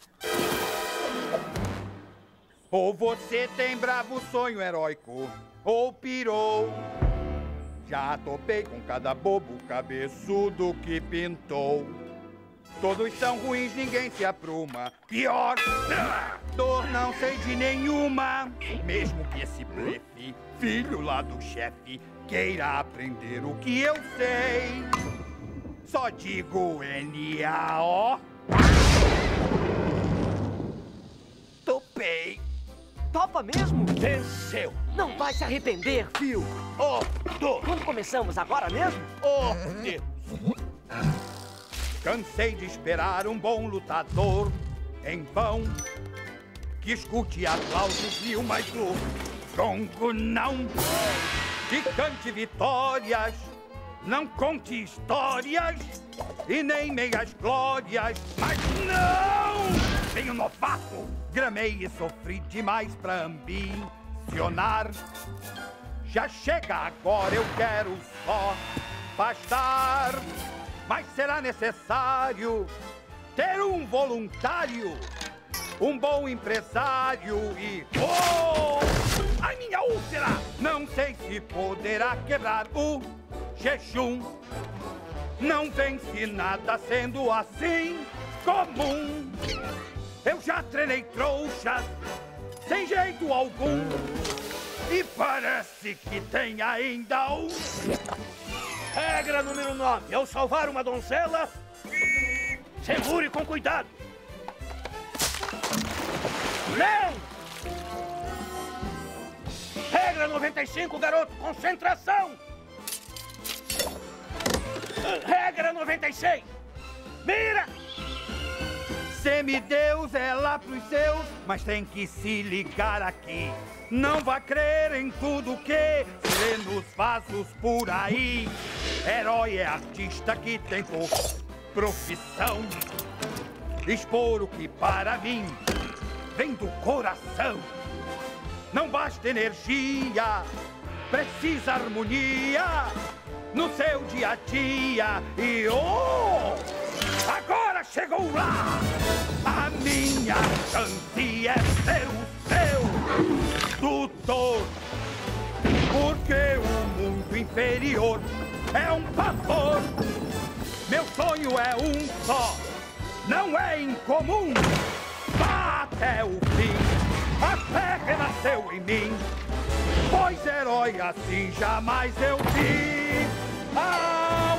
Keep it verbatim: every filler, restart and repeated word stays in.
Ou você tem bravo sonho heróico, ou pirou. Já topei com cada bobo cabeçudo que pintou. Todos são ruins, ninguém se apruma. Pior, dor não sei de nenhuma. Mesmo que esse blefe, filho lá do chefe, queira aprender o que eu sei, só digo N A O. Topei. Topa mesmo? Venceu. Não vai se arrepender, Phil. Oh, Deus. Quando começamos, agora mesmo? Oh, Deus. Cansei de esperar um bom lutador em vão, que escute aplausos e uma luz. Gongo não, que cante vitórias, não conte histórias e nem meias glórias. Mas não! Venho novato, gramei e sofri demais pra ambicionar. Já chega agora, eu quero só bastar. Mas será necessário ter um voluntário, um bom empresário e... Oh! Ai, minha úlcera! Não sei se poderá quebrar o jejum. Não vence nada sendo assim comum. Eu já treinei trouxas sem jeito algum. E parece que tem ainda um... Regra número nove. Ao salvar uma donzela, segure com cuidado. Não! Regra noventa e cinco, garoto. Concentração. Regra noventa e seis. Mira! Semideus é lá pros seus, mas tem que se ligar aqui. Não vá crer em tudo que se lê nos vasos por aí. Herói é artista que tem por profissão expor o que para mim vem do coração. Não basta energia, precisa harmonia no seu dia a dia. E oh, agora chegou lá a minha chance, é ser o seu tutor. Porque o mundo inferior é um pavor. Meu sonho é um só, não é incomum. Vá até o fim, a fé renasceu em mim, pois herói assim jamais eu vi. Ah!